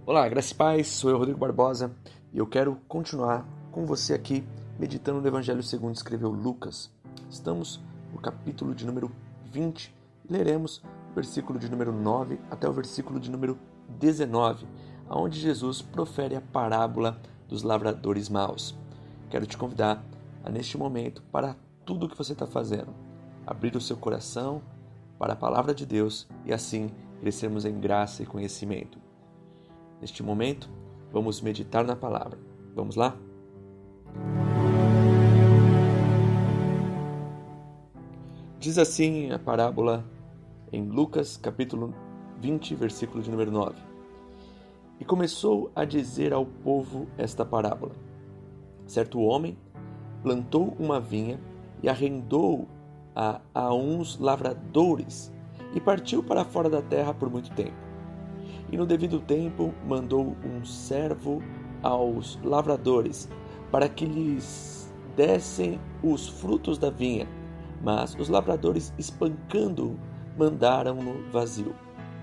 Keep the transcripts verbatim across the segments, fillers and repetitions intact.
Olá, graça e paz, sou eu, Rodrigo Barbosa, e eu quero continuar com você aqui, meditando no Evangelho segundo escreveu Lucas. Estamos no capítulo de número vinte, e leremos o versículo de número nove até o versículo de número dezenove, onde Jesus profere a parábola dos lavradores maus. Quero te convidar, a, neste momento, para tudo o que você está fazendo, abrir o seu coração para a palavra de Deus e assim crescermos em graça e conhecimento. Neste momento, vamos meditar na palavra. Vamos lá? Diz assim a parábola em Lucas, capítulo vinte, versículo de número nove. E começou a dizer ao povo esta parábola. Certo homem plantou uma vinha e arrendou-a a uns lavradores e partiu para fora da terra por muito tempo. E no devido tempo mandou um servo aos lavradores para que lhes dessem os frutos da vinha, mas os lavradores, espancando-o, mandaram-no vazio.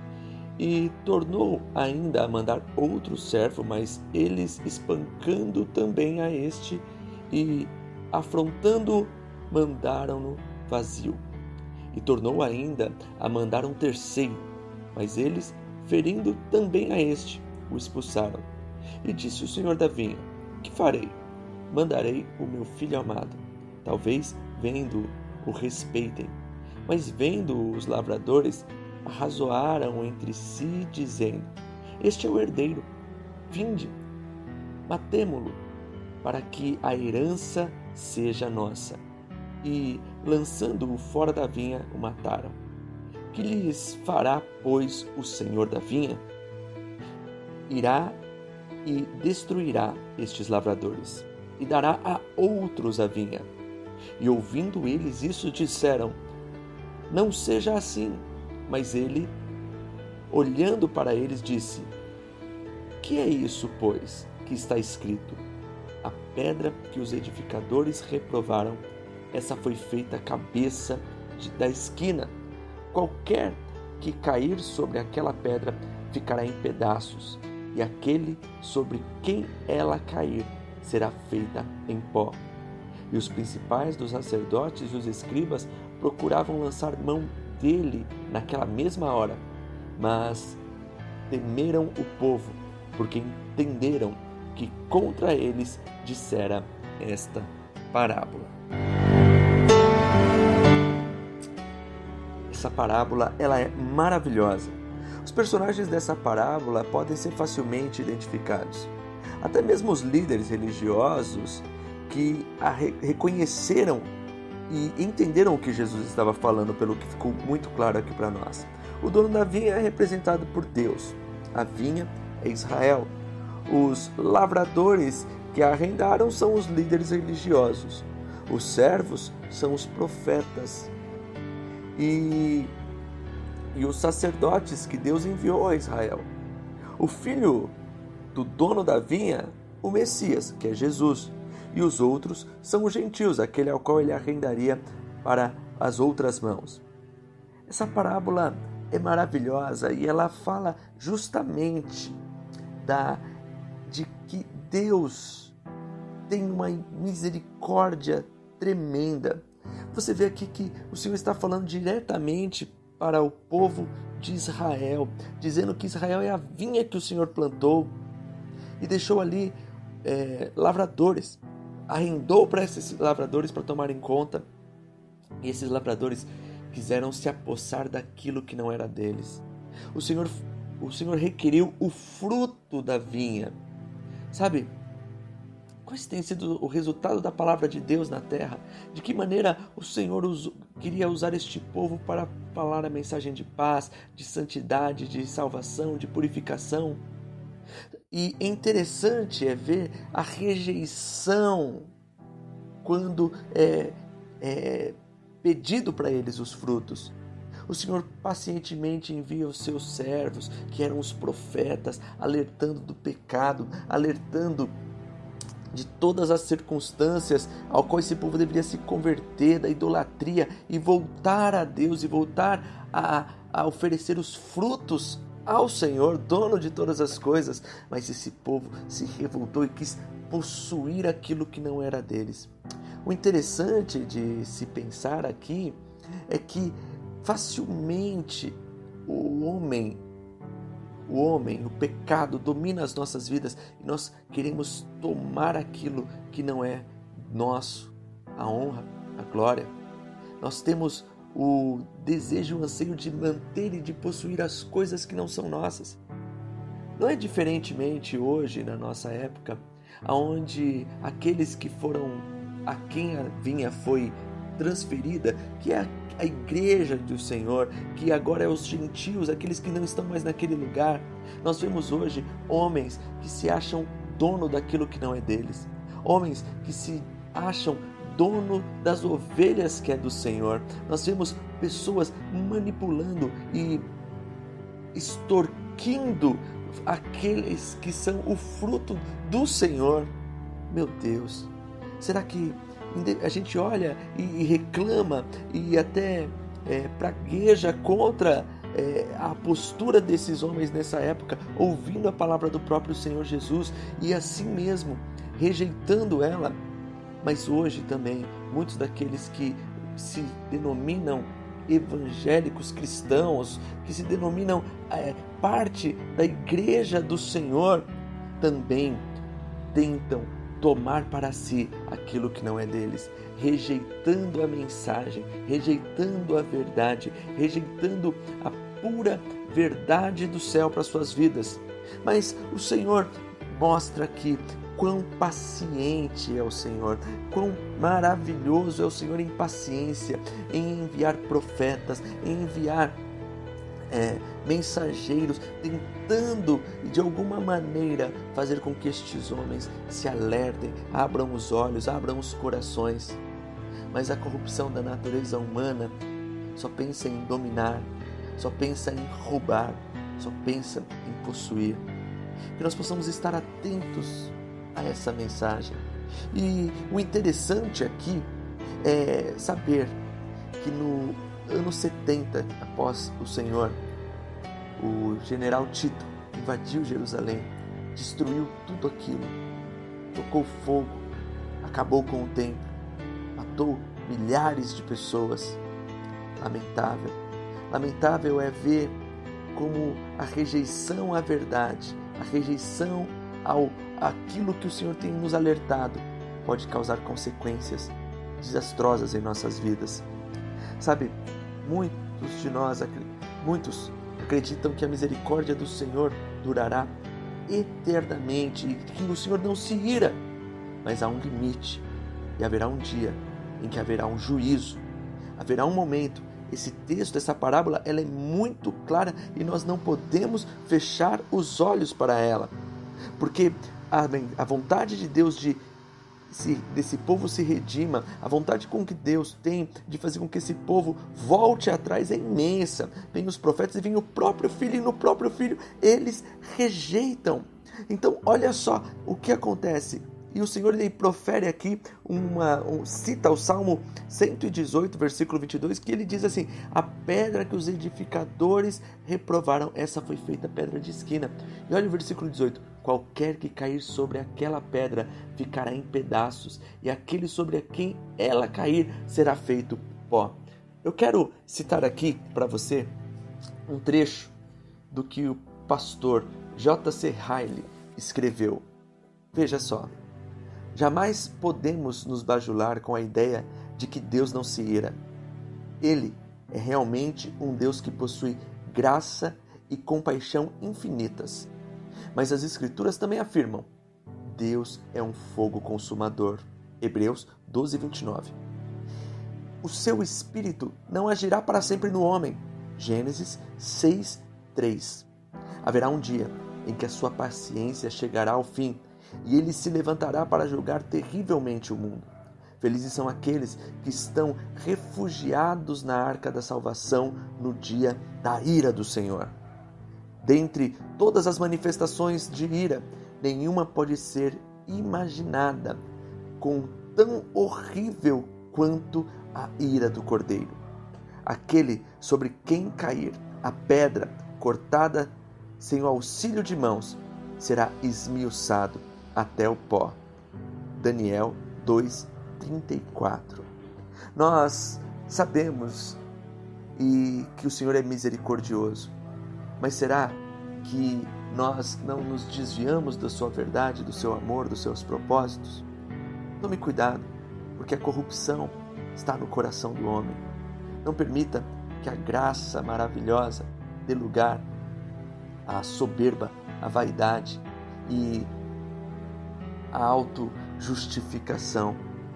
E tornou ainda a mandar outro servo, mas eles, espancando também a este e afrontando-o, mandaram-no vazio. E tornou ainda a mandar um terceiro, mas eles, ferindo também a este, o expulsaram. E disse o senhor da vinha: que farei? Mandarei o meu filho amado. Talvez, vendo-o, o respeitem. Mas vendo os lavradores, arrazoaram entre si, dizendo: este é o herdeiro. Vinde, matemo-lo, para que a herança seja nossa. E, lançando-o fora da vinha, o mataram. Que lhes fará, pois, o senhor da vinha? Irá e destruirá estes lavradores, e dará a outros a vinha. E ouvindo eles isso, disseram: não seja assim. Mas ele, olhando para eles, disse: que é isso, pois, que está escrito? A pedra que os edificadores reprovaram, essa foi feita a cabeça de, da esquina. Qualquer que cair sobre aquela pedra ficará em pedaços, e aquele sobre quem ela cair será feita em pó. E os principais dos sacerdotes e os escribas procuravam lançar mão dele naquela mesma hora, mas temeram o povo, porque entenderam que contra eles dissera esta parábola. Essa parábola ela é maravilhosa. Os personagens dessa parábola podem ser facilmente identificados. Até mesmo os líderes religiosos que a re- reconheceram e entenderam o que Jesus estava falando, pelo que ficou muito claro aqui para nós. O dono da vinha é representado por Deus. A vinha é Israel. Os lavradores que a arrendaram são os líderes religiosos. Os servos são os profetas. E, e os sacerdotes que Deus enviou a Israel. O filho do dono da vinha, o Messias, que é Jesus. E os outros são os gentios, aquele ao qual ele arrendaria para as outras mãos. Essa parábola é maravilhosa e ela fala justamente da, de que Deus tem uma misericórdia tremenda. Você vê aqui que o Senhor está falando diretamente para o povo de Israel, dizendo que Israel é a vinha que o Senhor plantou e deixou ali é, lavradores, arrendou para esses lavradores para tomarem conta, e esses lavradores quiseram se apossar daquilo que não era deles. O Senhor, o Senhor requeriu o fruto da vinha. Sabe? Qual tem sido o resultado da palavra de Deus na terra? De que maneira o Senhor usou, queria usar este povo para falar a mensagem de paz, de santidade, de salvação, de purificação? E interessante é ver a rejeição quando é, é pedido para eles os frutos. O Senhor pacientemente envia os seus servos, que eram os profetas, alertando do pecado, alertando de todas as circunstâncias ao qual esse povo deveria se converter da idolatria e voltar a Deus e voltar a, a oferecer os frutos ao Senhor, dono de todas as coisas, mas esse povo se revoltou e quis possuir aquilo que não era deles. O interessante de se pensar aqui é que facilmente o homem, o homem, o pecado domina as nossas vidas e nós queremos tomar aquilo que não é nosso, a honra, a glória. Nós temos o desejo, o anseio de manter e de possuir as coisas que não são nossas. Não é diferentemente hoje, na nossa época, onde aqueles que foram, a quem a vinha foi transferida, que é a igreja do Senhor, que agora é os gentios, aqueles que não estão mais naquele lugar. Nós vemos hoje homens que se acham dono daquilo que não é deles, homens que se acham dono das ovelhas que é do Senhor. Nós vemos pessoas manipulando e extorquindo aqueles que são o fruto do Senhor. Meu Deus, será que a gente olha e reclama e até é, pragueja contra é, a postura desses homens nessa época, ouvindo a palavra do próprio Senhor Jesus e assim mesmo rejeitando ela? Mas hoje também, muitos daqueles que se denominam evangélicos cristãos, que se denominam é, parte da igreja do Senhor, também tentam tomar para si aquilo que não é deles, rejeitando a mensagem, rejeitando a verdade, rejeitando a pura verdade do céu para suas vidas. Mas o Senhor mostra aqui quão paciente é o Senhor, quão maravilhoso é o Senhor em paciência, em enviar profetas, em enviar é, mensageiros, tentando de alguma maneira fazer com que estes homens se alertem, abram os olhos, abram os corações. Mas a corrupção da natureza humana só pensa em dominar, só pensa em roubar, só pensa em possuir. Que nós possamos estar atentos a essa mensagem. E o interessante aqui é saber que no ano setenta após o Senhor, o general Tito invadiu Jerusalém, destruiu tudo aquilo, tocou fogo, acabou com o templo, matou milhares de pessoas. Lamentável. Lamentável é ver como a rejeição à verdade, a rejeição ao aquilo que o Senhor tem nos alertado pode causar consequências desastrosas em nossas vidas. Sabe, muitos de nós, muitos acreditam que a misericórdia do Senhor durará eternamente e que o Senhor não se ira, mas há um limite e haverá um dia em que haverá um juízo, haverá um momento. Esse texto, essa parábola, ela é muito clara e nós não podemos fechar os olhos para ela, porque a, a vontade de Deus de se, desse povo se redima, a vontade com que Deus tem de fazer com que esse povo volte atrás é imensa. Vem os profetas e vem o próprio filho, e no próprio filho eles rejeitam. Então olha só o que acontece. E o Senhor ele profere aqui, uma, um, cita o Salmo cento e dezoito, versículo vinte e dois, que ele diz assim: a pedra que os edificadores reprovaram, essa foi feita pedra de esquina. E olha o versículo dezoito: qualquer que cair sobre aquela pedra ficará em pedaços, e aquele sobre quem ela cair será feito pó. Eu quero citar aqui para você um trecho do que o pastor J C Riley escreveu. Veja só. Jamais podemos nos bajular com a ideia de que Deus não se ira. Ele é realmente um Deus que possui graça e compaixão infinitas. Mas as Escrituras também afirmam: Deus é um fogo consumador. Hebreus doze, vinte e nove. O seu Espírito não agirá para sempre no homem. Gênesis seis, três. Haverá um dia em que a sua paciência chegará ao fim, e ele se levantará para julgar terrivelmente o mundo. Felizes são aqueles que estão refugiados na arca da salvação no dia da ira do Senhor. Dentre todas as manifestações de ira, nenhuma pode ser imaginada com tão horrível quanto a ira do Cordeiro. Aquele sobre quem cair a pedra cortada sem o auxílio de mãos, será esmiuçado até o pó. Daniel dois, trinta e quatro. Nós sabemos e que o Senhor é misericordioso, mas será que nós não nos desviamos da sua verdade, do seu amor, dos seus propósitos? Tome cuidado, porque a corrupção está no coração do homem. Não permita que a graça maravilhosa dê lugar à soberba, à vaidade e à autojustificação.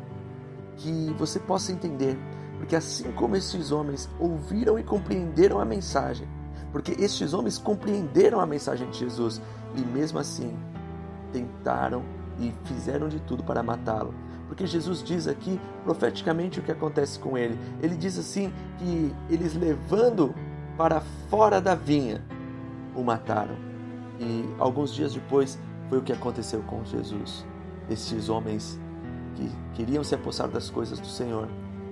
Que você possa entender, porque assim como estes homens ouviram e compreenderam a mensagem, porque estes homens compreenderam a mensagem de Jesus e mesmo assim tentaram e fizeram de tudo para matá-lo. Porque Jesus diz aqui profeticamente o que acontece com ele. Ele diz assim que eles levando para fora da vinha o mataram. E alguns dias depois foi o que aconteceu com Jesus. Estes homens que queriam se apossar das coisas do Senhor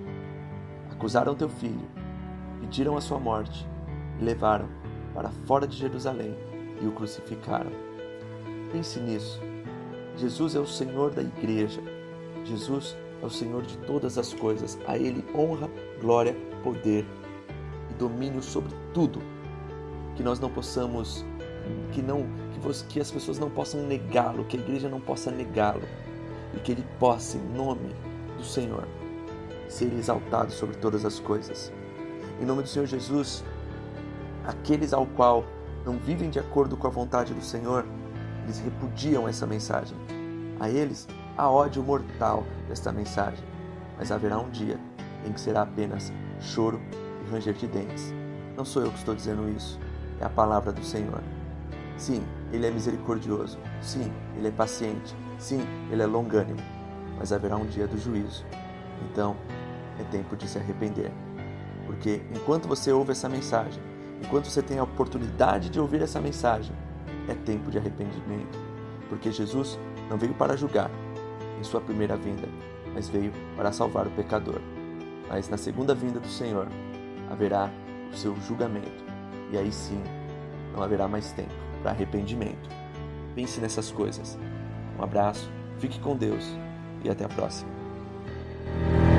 acusaram teu filho, pediram a sua morte e levaram para fora de Jerusalém e o crucificaram. Pense nisso. Jesus é o Senhor da igreja. Jesus é o Senhor de todas as coisas. A Ele honra, glória, poder e domínio sobre tudo. Que nós não possamos, que, não, que, você, que as pessoas não possam negá-lo, que a igreja não possa negá-lo. E que Ele possa, em nome do Senhor, ser exaltado sobre todas as coisas. Em nome do Senhor Jesus, aqueles ao qual não vivem de acordo com a vontade do Senhor, eles repudiam essa mensagem. A eles há ódio mortal desta mensagem, mas haverá um dia em que será apenas choro e ranger de dentes. Não sou eu que estou dizendo isso, é a palavra do Senhor. Sim, Ele é misericordioso. Sim, Ele é paciente. Sim, Ele é longânimo. Mas haverá um dia do juízo. Então, é tempo de se arrepender. Porque enquanto você ouve essa mensagem, enquanto você tem a oportunidade de ouvir essa mensagem, é tempo de arrependimento. Porque Jesus não veio para julgar em sua primeira vinda, mas veio para salvar o pecador. Mas na segunda vinda do Senhor, haverá o seu julgamento. E aí sim, não haverá mais tempo para arrependimento. Pense nessas coisas. Um abraço, fique com Deus e até a próxima.